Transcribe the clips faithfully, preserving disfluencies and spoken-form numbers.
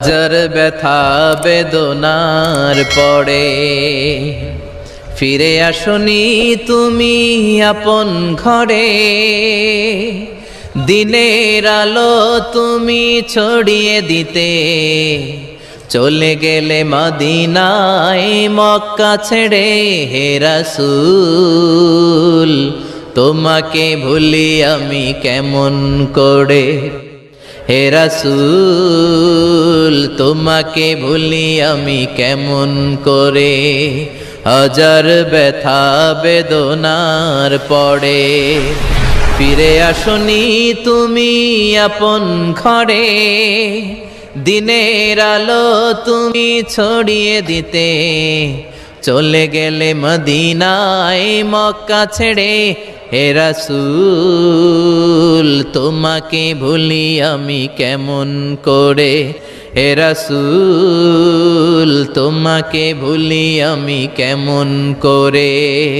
হাজার ব্যথা বেদনার পরে ফিরে আসনি তুমি আপন ঘরে। দিনের আলো তুমি ছড়িয়ে দিতে চলে গেলে মদিনায় মক্কা ছেড়ে। হে রাসূল তোমাকে ভুলি আমি কেমন করে। হে রাসূল তোমাকে ভুলি আমি কেমন করে। হাজার ব্যথা বেদনার পরে ফিরে আসনি তুমি আপন ঘরে। দিনের আলো তুমি ছড়িয়ে দিতে চলে গেলে মদিনায় মক্কা ছেড়ে। হে রাসূল তোমাকে ভুলি আমি কেমন করে। হে রাসূল তোমাকে ভুলি আমি কেমন করে।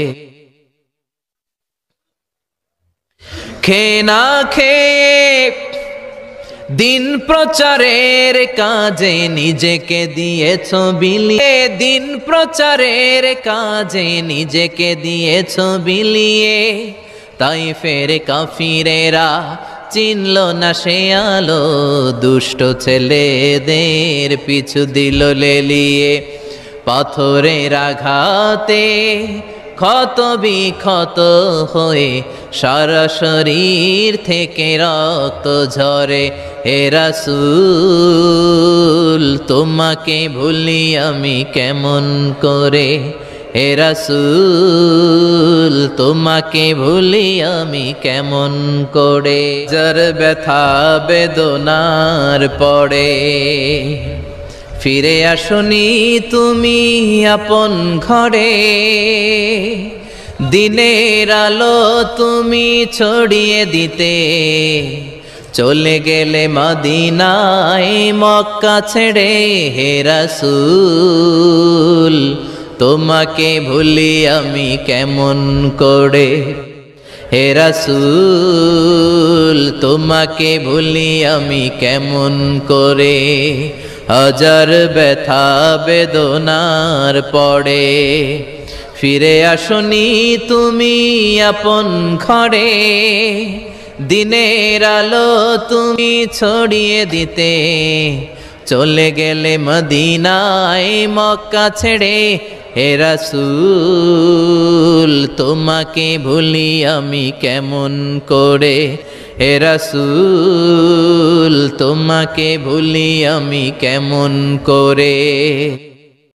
খেয়ে না খেয়ে দিন প্রচারের কাজে নিজেকে দিয়েছ বিলিয়ে। দিন প্রচারের কাজে নিজেকে দিয়েছ বিলিয়ে। তাই ফের কাফিরেরা চিনল না সে আলো। দুষ্ট ছেলেদের পিছু দিল লেলিয়ে। পাথরের আঘাতে ক্ষত বিক্ষত হয়ে সারা শরীর থেকে রক্ত ঝরে। হে রাসূল তোমাকে ভুলি আমি কেমন করে। হে রাসূল তোমাকে ভুলি আমি কেমন করে। যার ব্যথা বেদনার পরে ফিরে আসনি তুমি আপন ঘরে। দিনের আলো তুমি ছড়িয়ে দিতে চলে গেলে মদিনায় মক্কা ছেড়ে। হে রাসূল তোমাকে ভুলি আমি কেমন করে। হে রাসূল তোমাকে ভুলি আমি কেমন করে। হাজার ব্যথা বেদনার পরে ফিরে আসনি তুমি আপন ঘরে। দিনের আলো তুমি ছড়িয়ে দিতে চলে গেলে মদিনায় মক্কা ছেড়ে। হে রাসূল তোমাকে ভুলি আমি কেমন করে। হে রাসূল তোমাকে ভুলি আমি কেমন করে।